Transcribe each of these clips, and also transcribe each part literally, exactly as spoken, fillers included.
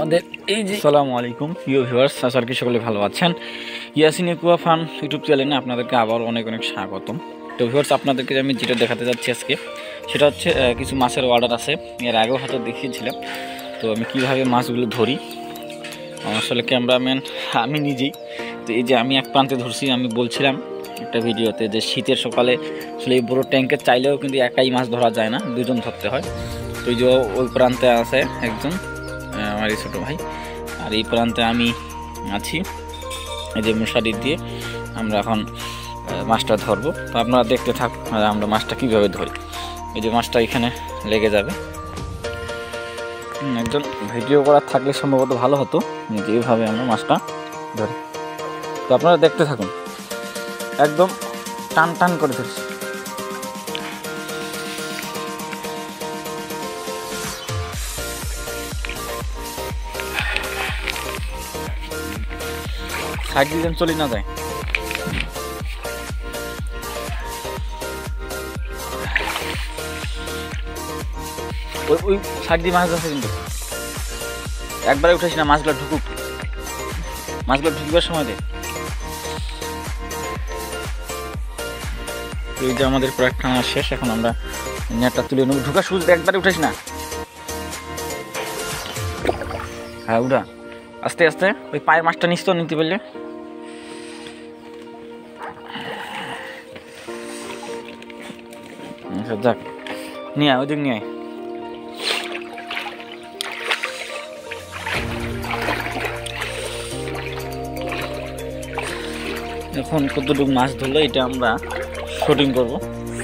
আমাদের এই যে আসসালামু আলাইকুম প্রিয় ভিউয়ার্স, আশা করি সকলে ভালো আছেন। ইয়াসিন একুয়া ফান ইউটিউব চ্যানেলে আপনাদেরকে আবার অনেক অনেক স্বাগতম। তো ভিউয়ার্স, আপনাদেরকে আমি যেটা দেখাতে যাচ্ছি আজকে সেটা হচ্ছে কিছু মাছের অর্ডার আছে। এর আগেও হয়তো দেখিয়েছিলাম। তো আমি কীভাবে মাছগুলো ধরি, আসলে ক্যামেরাম্যান আমি নিজেই। তো এই যে আমি এক প্রান্তে ধরছি, আমি বলছিলাম একটা ভিডিওতে যে শীতের সকালে আসলে এই বড়ো ট্যাঙ্কে চাইলেও কিন্তু একাই মাছ ধরা যায় না, দুজন ধরতে হয়। তো এই যে ওই প্রান্তে আছে একজন আমার এই ছোটো ভাই, আর এই প্রান্তে আমি আছি। এই যে মশারি দিয়ে আমরা এখন মাছটা ধরবো। তো আপনারা দেখতে থাক আমরা মাছটা কীভাবে ধরি। এই যে মাছটা এখানে লেগে যাবে। একজন ভিডিও করার থাকলে সম্ভবত ভালো হতো, যে এইভাবে আমরা মাছটা ধরি। তো আপনারা দেখতে থাকুন, একদম টান টান করে ধরছি। সাইড দিয়ে চলি না যায়। ওই ওই সাইড দিয়ে মাছ আছে, কিন্তু একবারে উঠেছি না, মাছগুলো ঢুকুক, মাছগুলো ঢুকবার সময় দে। এই যে আমাদের প্রোডাক্ট টানা শেষ, এখন আমরা নেটটা তুলে নেব। ঢুকা সুজ একবারে উঠেছি না। হ্যাঁ উঠা, আস্তে আস্তে ওই পায়ের মাছটা নিচ তো নিতে পারলে। যাক, নিয়ে আয়, ওই দিক নিয়ে আয়। এখন কতটুকু মাছ ধরলো এটা আমরা শুটিং করব।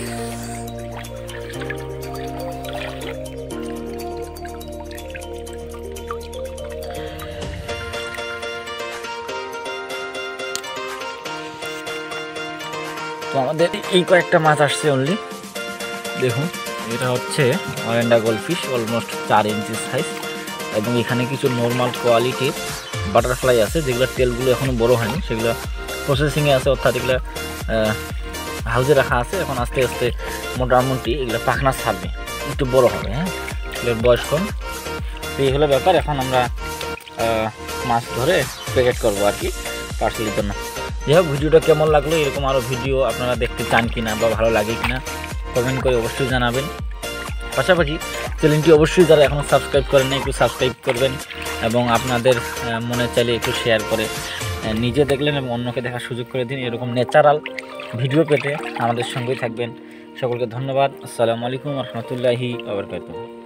তো আমাদের এই কয়েকটা মাছ আসছে অনলি। দেখুন, এটা হচ্ছে অরেন্ডা গোল্ডফিশ, অলমোস্ট চার ইঞ্চি সাইজ। এবং এখানে কিছু নর্মাল কোয়ালিটির বাটারফ্লাই আছে, যেগুলো তেলগুলো এখনও বড় হয়নি, সেগুলো প্রসেসিংয়ে আছে, অর্থাৎ এগুলো হাউজে রাখা আছে। এখন আস্তে আস্তে মোটামুটি এগুলো পাখনা ছাড়বে, একটু বড় হবে। হ্যাঁ, এগুলোর বয়স কম। তো এই হলো ব্যাপার। এখন আমরা মাছ ধরে প্যাকেট করবো আর কি, পার্সেলের জন্য। যাই হোক, ভিডিওটা কেমন লাগলো, এরকম আরও ভিডিও আপনারা দেখতে চান কিনা বা ভালো লাগে কিনা কমেন্ট করে অবশ্যই জানাবেন। পাশাপাশি চ্যানেলটি অবশ্যই যারা এখনও সাবস্ক্রাইব করেন না, একটু সাবস্ক্রাইব করবেন এবং আপনাদের মনে চাইলে একটু শেয়ার করে নিজে দেখলেন এবং অন্যকে দেখার সুযোগ করে দিন। এরকম ন্যাচারাল ভিডিও পেতে আমাদের সঙ্গেই থাকবেন। সকলকে ধন্যবাদ। আসসালামু আলাইকুম ওয়া রাহমাতুল্লাহি ওয়া বারাকাতুহু।